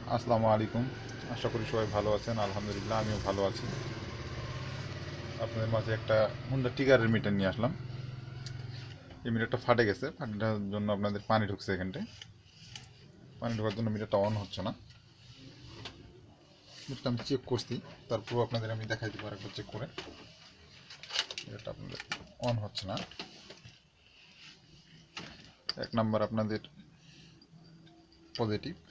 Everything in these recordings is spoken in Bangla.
আসসালামু আলাইকুম। আশা করি সবাই ভালো আছেন। আলহামদুলিল্লাহ আমিও ভালো আছি। আপনাদের মাঝে একটা হুন্ডা টিগারের মিটার নিয়ে আসলাম। এই মিটারটা ফাটে গেছে, ফাটার জন্য আপনাদের পানি ঢুকছে এখানটায়। পানি ঢোকার জন্য মিটারটা অন হচ্ছে না। মিটারটা আমি চেক করছি, তারপরও আপনাদের আমি দেখাই দিব আরেকবার চেক করে। মিটারটা আপনাদের অন হচ্ছে না। এক নাম্বার আপনাদের পজিটিভ,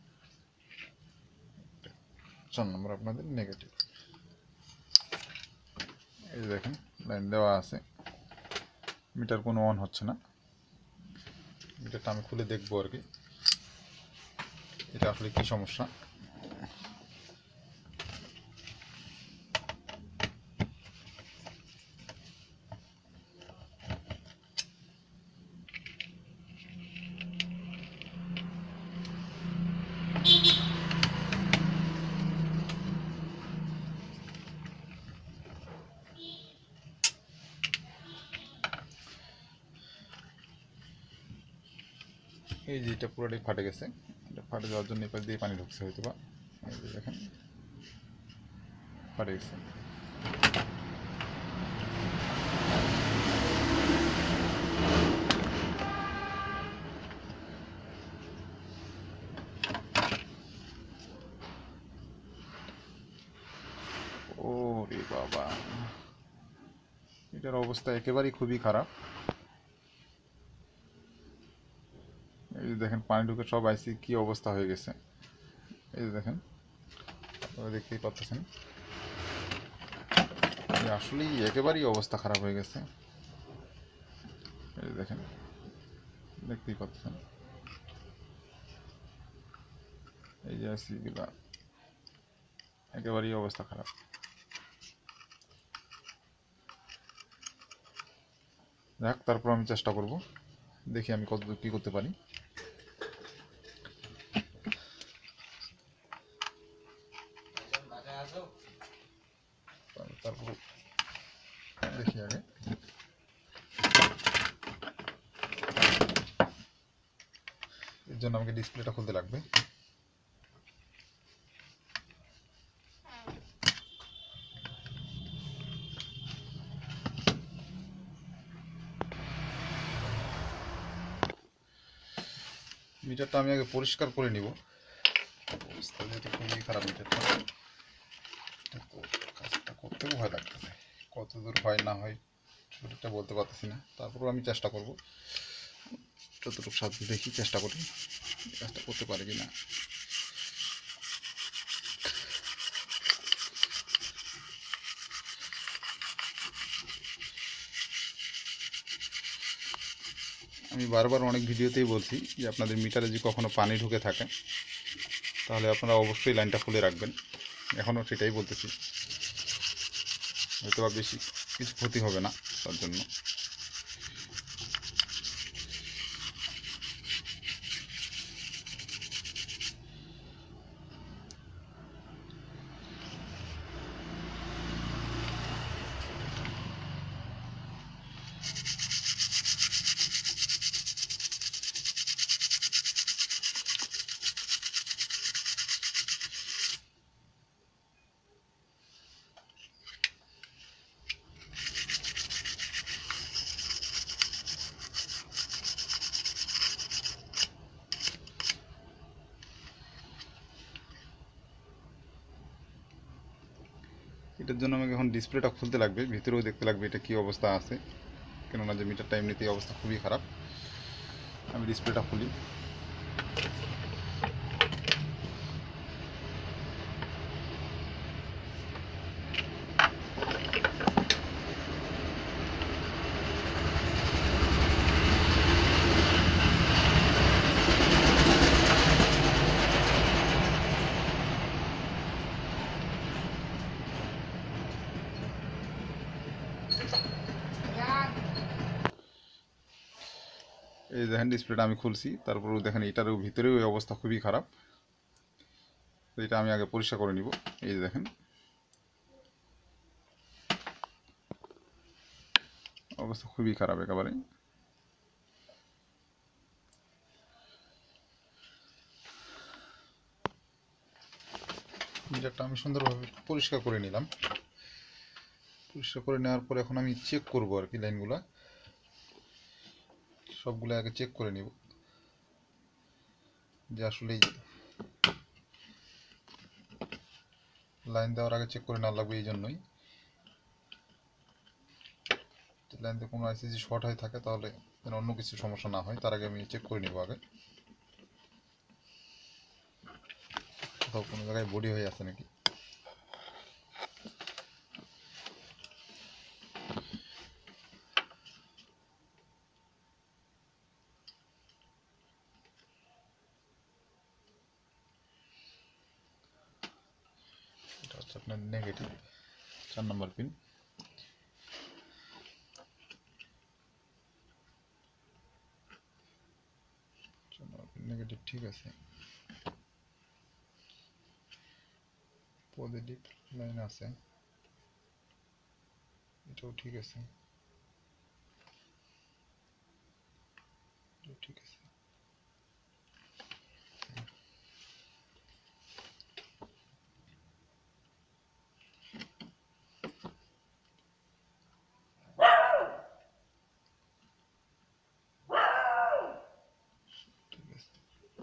4 নম্বর আপনাদের নেগেটিভ। এই যে দেখেন লাইন দেওয়া আছে, মিটার কোনো অন হচ্ছে না। মিটারটা আমি খুলে দেখবো আর কি, এটা আসলে কি সমস্যা। এই যে এটা পুরোটাই ফাটে গেছে, এটা ফাটে যাওয়ার জন্য এপাশ দিয়ে পানি ঢুকছে হয়তো বা। এই যে দেখেন ফাটে গেছে। ও রে বাবা, এটার অবস্থা একেবারেই খুবই খারাপ। এই যে দেখেন পানি ঢুকে সব আইসি কি অবস্থা হয়ে গেছে। এই যে দেখেন, আপনারা দেখতেই পাচ্ছেন, আসলেই একেবারেই অবস্থা খারাপ হয়ে গেছে। এই যে দেখেন, দেখতেই পাচ্ছেন, এই যে আইসিগুলা একেবারেই অবস্থা খারাপ। যাক, তারপর আমি চেষ্টা করব, দেখি আমি কত কী করতে পারি। তারপর দেখি আগে। এর জন্য আমাকে ডিসপ্লেটা খুলতে লাগবে। মিটারটা আমি আগে পরিষ্কার করে নিব, অবস্থা যেহেতু খুবই খারাপ মিটারটা। কাজটা করতেও ভয় লাগতেছে, কত দূর হয় না হয় সেটা বলতে পারতেছি না। তারপরেও আমি চেষ্টা করব, যতটুকু সাধ্য দেখি চেষ্টা করি কাজটা করতে পারি কি না। আমি বারবার অনেক ভিডিওতেই বলছি যে আপনাদের মিটারে যদি কখনো পানি ঢুকে থাকে তাহলে আপনারা অবশ্যই লাইনটা খুলে রাখবেন। এখনও সেটাই বলতেছি, হয়তো বা বেশি কিছু ক্ষতি হবে না তার জন্য। এটার জন্য আমাকে এখন ডিসপ্লেটা খুলতে লাগবে, ভিতরেও দেখতে লাগবে এটা কী অবস্থা আছে, কেননা যে মিটারটা এমনিতেই অবস্থা খুবই খারাপ। আমি ডিসপ্লেটা খুলি। এই দেখেন ডিসপ্লেটা আমি খুলছি, তারপরেও দেখেন এটারও ভিতরেও এই অবস্থা খুবই খারাপ। তো এটা আমি আগে পরিষ্কার করে নিব। এই যে দেখেন অবস্থা খুবই খারাপ একেবারে। মিটারটা আমি সুন্দরভাবে পরিষ্কার করে নিলাম। পরিষ্কার করে নেওয়ার পর এখন আমি চেক করব আর কি, লাইনগুলো সবগুলো আগে চেক করে নিব যে আসলে লাইন দেওয়ার আগে চেক করে নেওয়া লাগবে। এই জন্যই লাইনতে কোনো আইসিসি শর্ট হয়ে থাকে তাহলে যেন অন্য কিছু সমস্যা না হয়, তার আগে আমি চেক করে নিব আগে কোথাও কোনো জায়গায় বডি হয়ে আছে নাকি। এটা হচ্ছে আপনার নেগেটিভ 4 নম্বর পিন। নেগেটিভ ঠিক আছে, পজিটিভ লাইন আছে, এটাও ঠিক আছে, এটাও ঠিক আছে। ঠিক আছে,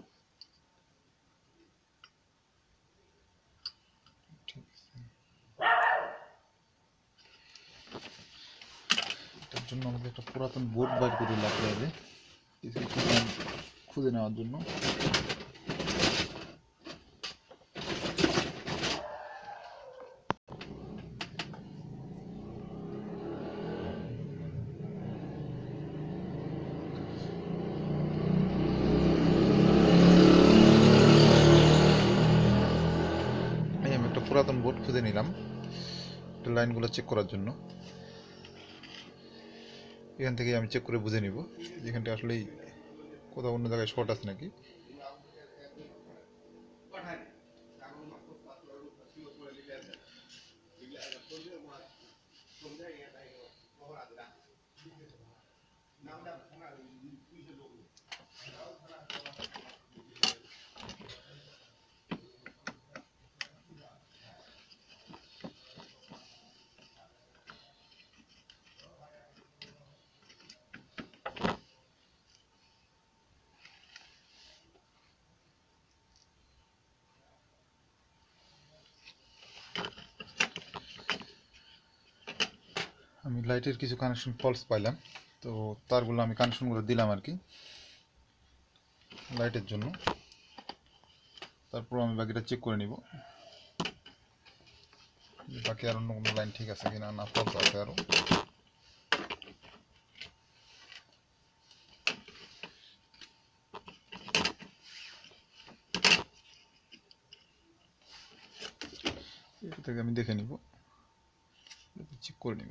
ঠিক আছে। এটার জন্য আমাদের একটা পুরাতন বোর্ড বাইর করে লাগতে হবে কিছু কিছু লাইন খুঁজে নেওয়ার জন্য। আমি একটা পুরাতন বোর্ড খুঁজে নিলাম লাইনগুলো চেক করার জন্য। এখান থেকে আমি চেক করে বুঝে নিব যেখানটা আসলেই কোথাও অন্য জায়গায় শর্ট আছে নাকি। আমি লাইটের কিছু কানেকশন ফলস পাইলাম, তো তারগুলো আমি কানেকশনগুলো দিলাম আর কি লাইটের জন্য। তারপর আমি বাকিটা চেক করে নিব বাকি আর অন্য কোনো লাইন ঠিক আছে কিনা, না ফলস আছে আরও। এটা থেকে আমি দেখে নিব, চেক করে নিব।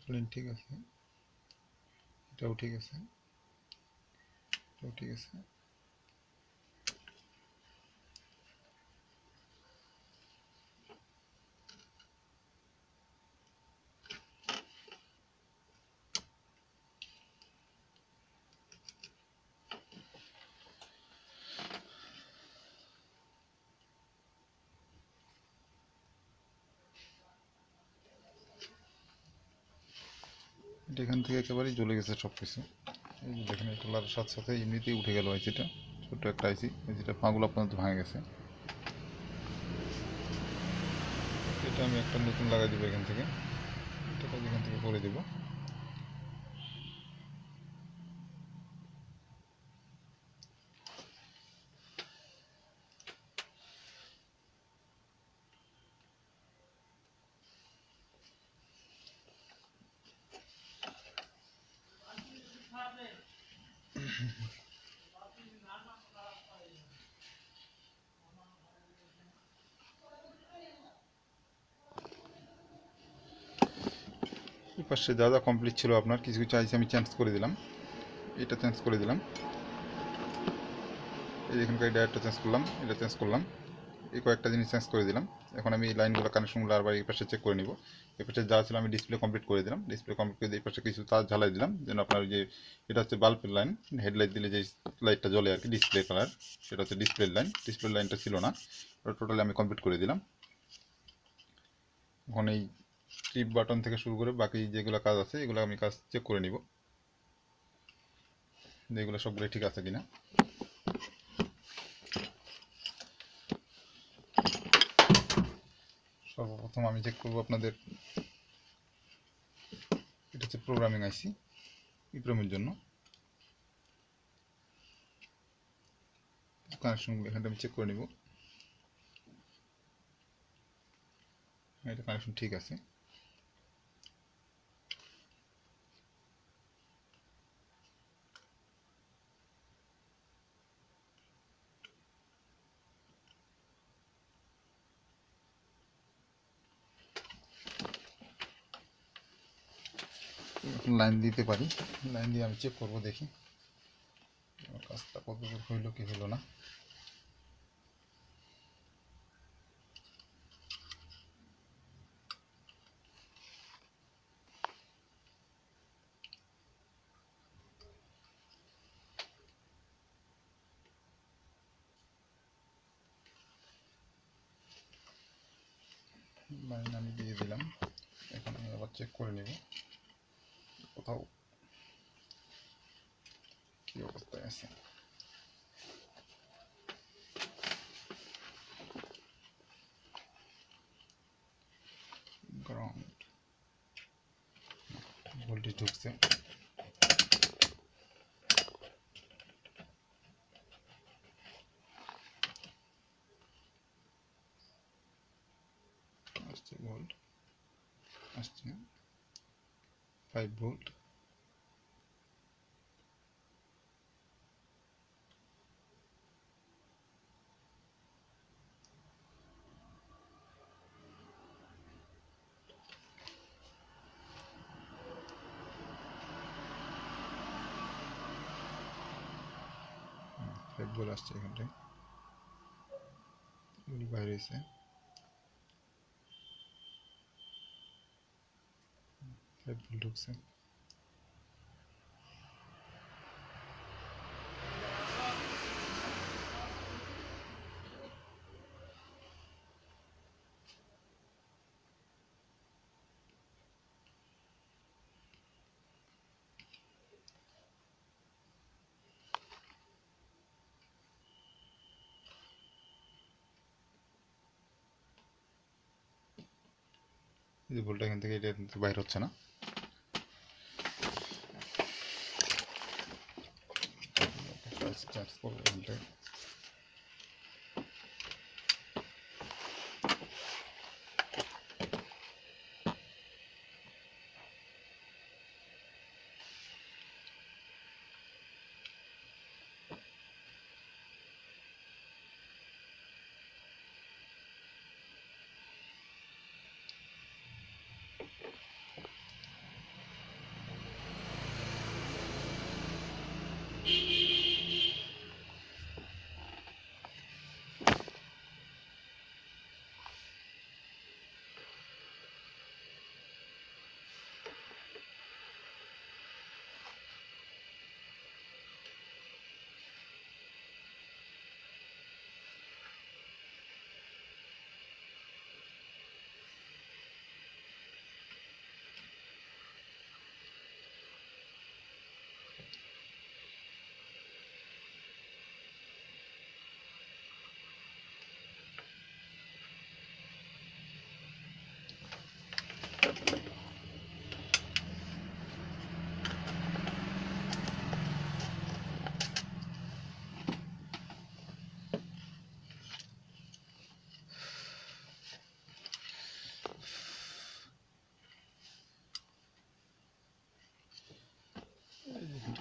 লাইন ঠিক আছে, এটাও ঠিক আছে, এটাও ঠিক আছে। এটা এখান থেকে একেবারেই জ্বলে গেছে সব কিছু। এই যে দেখেন তোলার সাথে সাথে এমনিতেই উঠে গেল আইসিটা, ছোট্ট একটা আইসিটা ফাঁকগুলো পর্যন্ত ভাঙে গেছে। এটা আমি একটা নতুন লাগাই দেবো এখান থেকে, এটা কাজ এখান থেকে করে দেবো। এই পাশে যা যা কমপ্লিট ছিল আপনার কিছু কিছু আইসি আমি চেঞ্জ করে দিলাম, এটা চেঞ্জ করে দিলাম, এই এখানকার ডায়ারটা চেঞ্জ করলাম, এটা চেঞ্জ করলাম, এই কয়েকটা জিনিস চেঞ্জ করে দিলাম। এখন আমি এই লাইনগুলো কানেকশনগুলো আবার এই পাশে চেক করে নিব। এই পাশে যা ছিল আমি ডিসপ্লে কমপ্লিট করে দিলাম, ডিসপ্লে কমপ্লিট করে এই পাশে কিছু তার ঝালাই দিলাম, যেন আপনার যে এটা হচ্ছে বাল্বের লাইন, হেডলাইট দিলে যে লাইটটা জ্বলে আর কি ডিসপ্লে কালার, সেটা হচ্ছে ডিসপ্লে লাইন, ডিসপ্লে লাইনটা ছিল না, ওটা টোটালি আমি কমপ্লিট করে দিলাম। এখন এই ট্রিপ বাটন থেকে শুরু করে বাকি যেগুলো কাজ আছে এগুলো আমি কাজ চেক করে নিব, যেগুলো সবগুলো ঠিক আছে কিনা। সর্বপ্রথম আমি চেক করব আপনাদের, এটা হচ্ছে প্রোগ্রামিং আইসি, ইপ্রোমের জন্য কানেকশনগুলো এখানটা আমি চেক করে নিব। এটা কানেকশন ঠিক আছে। লাইন দিতে পারি, লাইন দিয়ে আমি চেক করব, দেখি কাজটা কতদূর হইল কি হইল না। লাইন আমি দিয়ে দিলাম, এখন আমি আবার চেক করে নেব কোথাও কি অবস্থায় আছে। গ্রাউন্ড ভোল্টেজ ঢুকছে, আসছে ভোল্ট, আসছে 5 ভোল্ট, আসছে এখানটায়, বাইরে এসে 5 ভোল্ট ঢুকছে। এই যে ভোল্টটা এখান থেকে এটা বাইর হচ্ছে না, চার্জ করবো এখানটায়।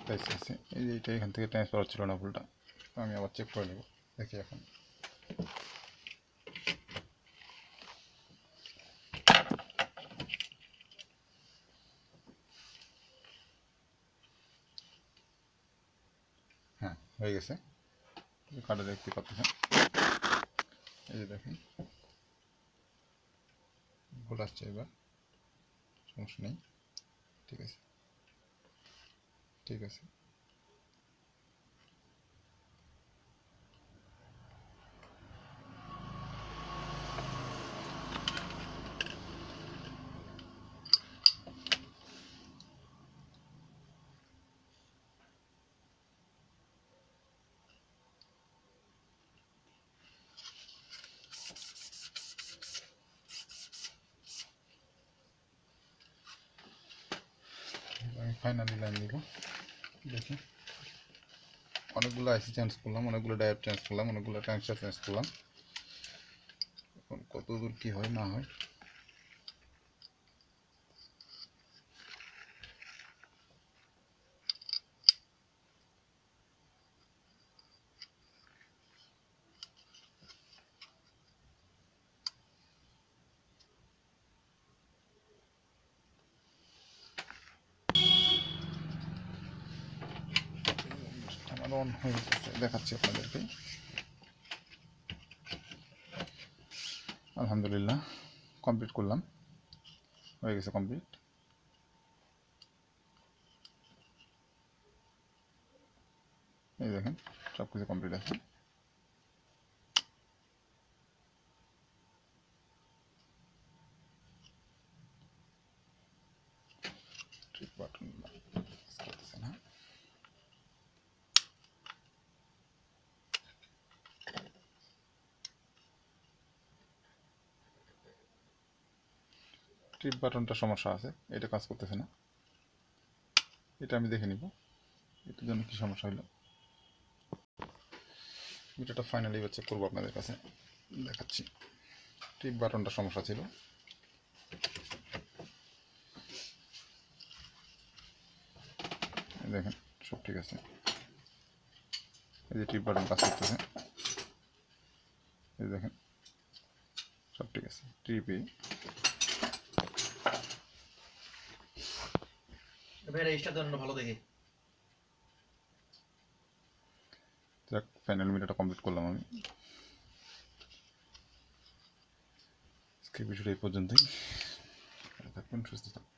আছে এই যে এটা এখান থেকে ট্রান্সফার হচ্ছিল না ভুলটা, তো আমি আবার চেক করে নেব। দেখি এখন হ্যাঁ হয়ে গেছে, কার্ডে দেখতে পাচ্ছেন এই যে দেখেন ভুল আসছে, এবার সমস্যা নেই, ঠিক আছে ঠিক আছে। আমি ফাইনালি লাইন দিব। দেখি অনেকগুলো আইসি চেঞ্জ করলাম, অনেকগুলো ডায়োড চেঞ্জ করলাম, অনেকগুলো ট্রানজিস্টর চেঞ্জ করলাম, এখন কত দূর কী হয় না হয়। আমার অন হয়ে গেছে, দেখাচ্ছি আপনাদেরকে। আলহামদুলিল্লাহ কমপ্লিট করলাম, হয়ে গেছে কমপ্লিট। এই দেখেন সব কিছু কমপ্লিট আছে। ঠিক বাটন করতেছে না, ট্রিপ বাটনটা সমস্যা আছে, এটা কাজ করতেছে না, এটা আমি দেখে নিব এটার জন্য কি সমস্যা হলো। এটা ফাইনালি এবার চেক করবো, আপনাদের কাছে দেখাচ্ছি। ট্রিপ বাটনটা সমস্যা ছিল, দেখেন সব ঠিক আছে, এই যে ট্রিপ বাটন কাজ করতেছে, এই দেখেন সব ঠিক আছে। ট্রিপে ভালো দেখে যাক ফাইনাল মিটারটা কমপ্লিট করলাম আমি। আজকের ভিডিওটা এই পর্যন্তই, থাকবেন সুস্থ থাকবেন।